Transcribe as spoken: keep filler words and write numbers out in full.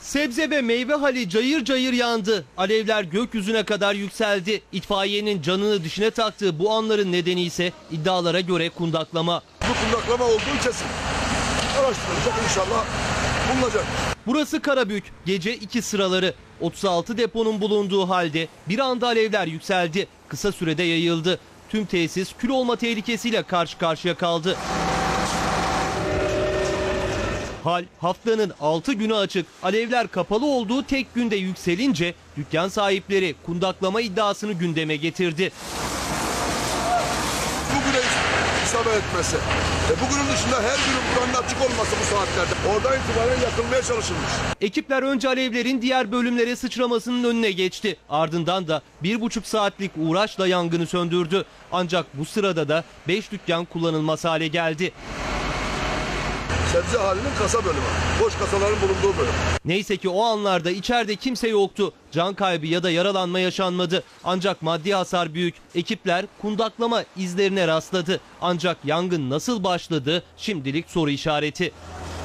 Sebze ve meyve hali cayır cayır yandı. Alevler gökyüzüne kadar yükseldi. İtfaiyenin canını dişine taktığı bu anların nedeni ise iddialara göre kundaklama. Bu kundaklama olduğu kesin. Araştırılacak, inşallah bulunacak. Burası Karabük. Gece iki sıraları. otuz altı deponun bulunduğu halde bir anda alevler yükseldi. Kısa sürede yayıldı. Tüm tesis kül olma tehlikesiyle karşı karşıya kaldı. Hal haftanın altı günü açık. Alevler kapalı olduğu tek günde yükselince dükkan sahipleri kundaklama iddiasını gündeme getirdi. Bugüne isabet etmesi, e bugünün dışında her günün buranın açık olması bu saatlerde. Oradan itibaren yakılmaya çalışılmış. Ekipler önce alevlerin diğer bölümlere sıçramasının önüne geçti. Ardından da bir buçuk saatlik uğraşla yangını söndürdü. Ancak bu sırada da beş dükkan kullanılmaz hale geldi. Sebze halinin kasa bölümü. Boş kasaların bulunduğu bölüm. Neyse ki o anlarda içeride kimse yoktu. Can kaybı ya da yaralanma yaşanmadı. Ancak maddi hasar büyük. Ekipler kundaklama izlerine rastladı. Ancak yangın nasıl başladı şimdilik soru işareti.